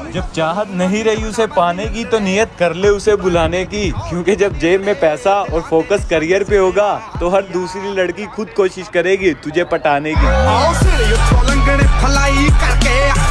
जब चाहत नहीं रही उसे पाने की तो नियत कर ले उसे बुलाने की, क्योंकि जब जेब में पैसा और फोकस करियर पे होगा तो हर दूसरी लड़की खुद कोशिश करेगी तुझे पटाने की।